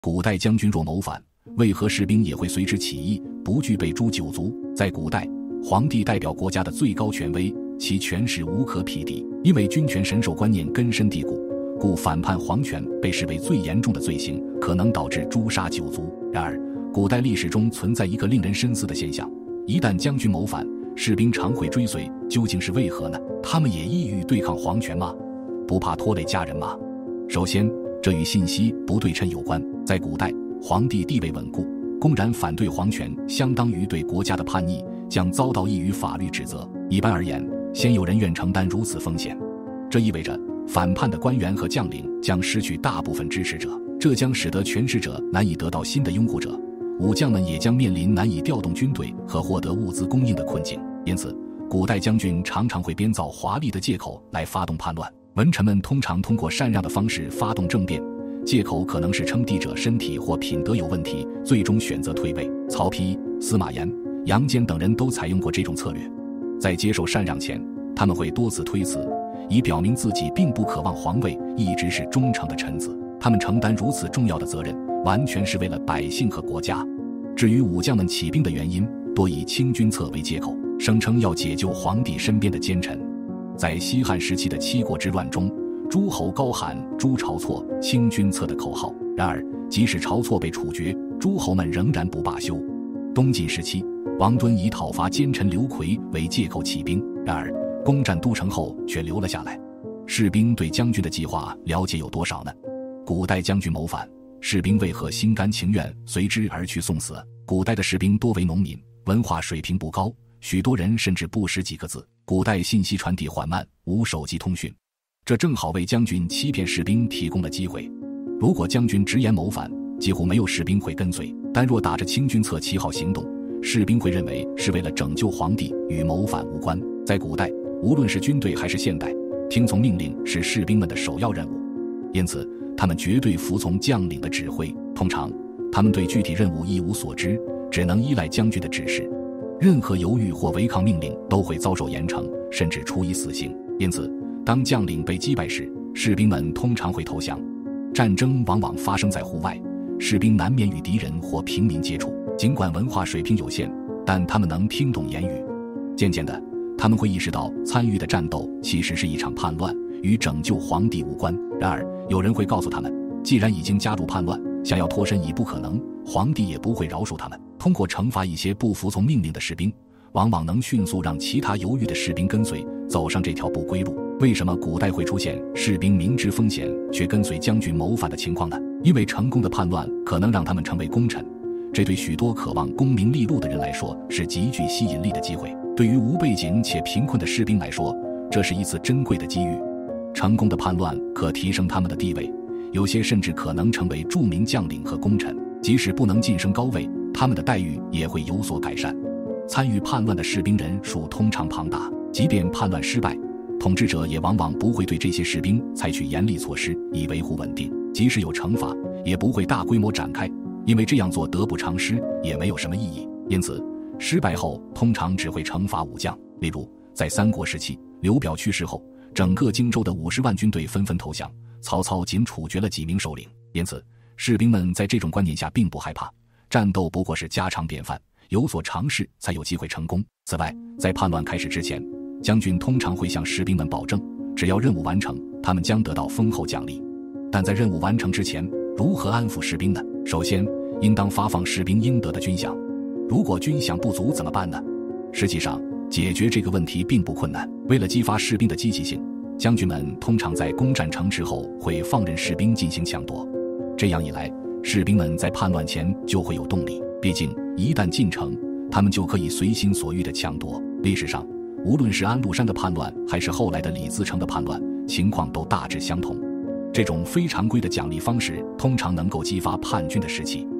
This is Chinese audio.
古代将军若谋反，为何士兵也会随之起义，不具备诛九族？在古代，皇帝代表国家的最高权威，其权势无可匹敌。因为君权神授观念根深蒂固，故反叛皇权被视为最严重的罪行，可能导致诛杀九族。然而，古代历史中存在一个令人深思的现象：一旦将军谋反，士兵常会追随，究竟是为何呢？他们也意欲对抗皇权吗？不怕拖累家人吗？首先，这与信息不对称有关。在古代，皇帝地位稳固，公然反对皇权相当于对国家的叛逆，将遭到异于法律指责。一般而言，鲜有人愿承担如此风险，这意味着反叛的官员和将领将失去大部分支持者，这将使得权势者难以得到新的拥护者，武将们也将面临难以调动军队和获得物资供应的困境。因此，古代将军常常会编造华丽的借口来发动叛乱。文臣们通常通过禅让的方式发动政变，借口可能是称帝者身体或品德有问题，最终选择退位。曹丕、司马炎、杨坚等人都采用过这种策略。在接受禅让前，他们会多次推辞，以表明自己并不渴望皇位，一直是忠诚的臣子。他们承担如此重要的责任，完全是为了百姓和国家。至于武将们起兵的原因，多以清君侧为借口，声称要解救皇帝身边的奸臣。在西汉时期的七国之乱中，诸侯高喊诛晁错、清君侧的口号，然而即使晁错被处决，诸侯们仍然不罢休。东晋时期，王敦以讨伐奸臣刘奎为借口起兵，然而攻占都城后却留了下来。士兵对将军的计划了解有多少呢？古代将军谋反，士兵为何心甘情愿随之而去送死？古代的士兵多为农民，文化水平不高，许多人甚至不识几个字。古代信息传递缓慢，无手机通讯，这正好为将军欺骗士兵提供了机会。如果将军直言谋反，几乎没有士兵会跟随，但若打着清君侧旗号行动，士兵会认为是为了拯救皇帝，与谋反无关。在古代，无论是军队还是现代，听从命令是士兵们的首要任务，因此他们绝对服从将领的指挥。通常他们对具体任务一无所知，只能依赖将军的指示，任何犹豫或违抗命令都会遭受严惩，甚至处以死刑。因此，当将领被击败时，士兵们通常会投降。战争往往发生在户外，士兵难免与敌人或平民接触，尽管文化水平有限，但他们能听懂言语。渐渐的，他们会意识到参与的战斗其实是一场叛乱，与拯救皇帝无关。然而，有人会告诉他们，既然已经加入叛乱，想要脱身已不可能，皇帝也不会饶恕他们。通过惩罚一些不服从命令的士兵，往往能迅速让其他犹豫的士兵跟随，走上这条不归路。为什么古代会出现士兵明知风险却跟随将军谋反的情况呢？因为成功的叛乱可能让他们成为功臣，这对许多渴望功名利禄的人来说是极具吸引力的机会。对于无背景且贫困的士兵来说，这是一次珍贵的机遇。成功的叛乱可提升他们的地位，有些甚至可能成为著名将领和功臣。即使不能晋升高位，他们的待遇也会有所改善。参与叛乱的士兵人数通常庞大，即便叛乱失败，统治者也往往不会对这些士兵采取严厉措施以维护稳定，即使有惩罚，也不会大规模展开，因为这样做得不偿失，也没有什么意义。因此，失败后通常只会惩罚武将。例如，在三国时期，刘表去世后，整个荆州的50万军队纷纷投降，曹操仅处决了几名首领。因此，士兵们在这种观念下并不害怕，战斗不过是家常便饭，有所尝试才有机会成功。此外，在叛乱开始之前，将军通常会向士兵们保证，只要任务完成，他们将得到丰厚奖励。但在任务完成之前，如何安抚士兵呢？首先，应当发放士兵应得的军饷。如果军饷不足怎么办呢？实际上，解决这个问题并不困难。为了激发士兵的积极性，将军们通常在攻占城池后会放任士兵进行抢夺。这样一来，士兵们在叛乱前就会有动力，毕竟一旦进城，他们就可以随心所欲地抢夺。历史上，无论是安禄山的叛乱还是后来的李自成的叛乱，情况都大致相同。这种非常规的奖励方式通常能够激发叛军的士气。